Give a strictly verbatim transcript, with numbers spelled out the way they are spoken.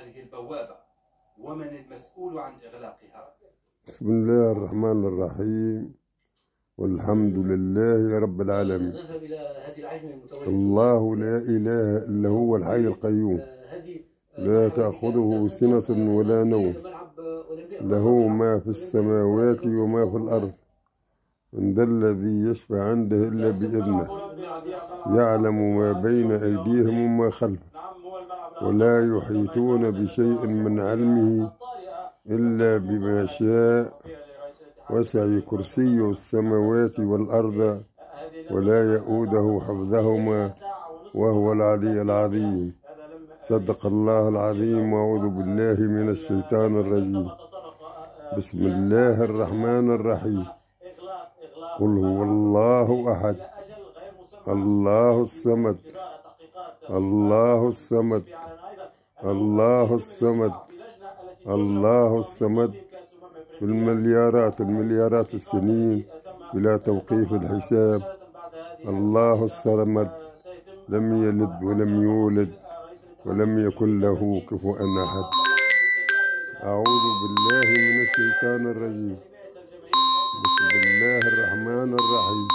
هذه البوابة ومن المسؤول عن إغلاقها؟ بسم الله الرحمن الرحيم، والحمد لله رب العالمين. الله لا إله إلا هو الحي القيوم، لا تأخذه سنة ولا نوم، له ما في السماوات وما في الأرض، من ذا الذي يشفع عنده إلا بإذنه، يعلم ما بين أيديهم وما خلفهم، ولا يحيطون بشيء من علمه إلا بما شاء، وسع كرسيه السماوات والأرض ولا يؤوده حفظهما وهو العلي العظيم. صدق الله العظيم. وأعوذ بالله من الشيطان الرجيم. بسم الله الرحمن الرحيم. قل هو الله أحد الله الصمد الله الصمد الله الصمد الله الصمد بالمليارات المليارات السنين بلا توقيف الحساب. الله الصمد لم يلد ولم يولد ولم يكن له كفوا أحد. أعوذ بالله من الشيطان الرجيم. بسم الله الرحمن الرحيم.